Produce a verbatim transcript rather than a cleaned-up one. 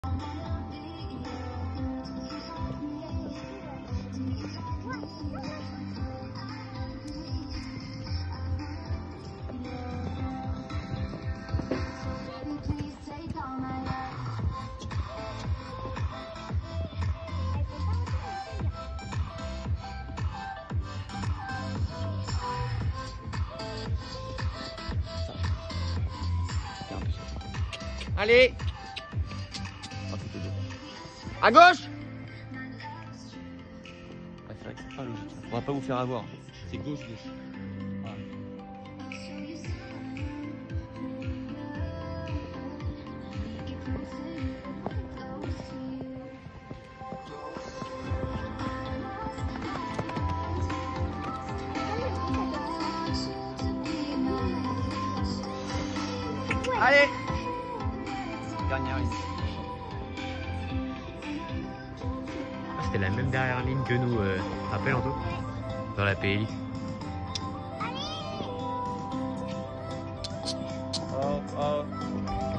Allez, à gauche. Ah, c'est vrai que c'est pas logique. On va pas vous faire avoir. C'est gauche, gauche. Voilà. Allez. Dernière ligne. Ah, c'était la même dernière ligne que nous, euh, rappelle Anto, dans la P L I. Oh, oh.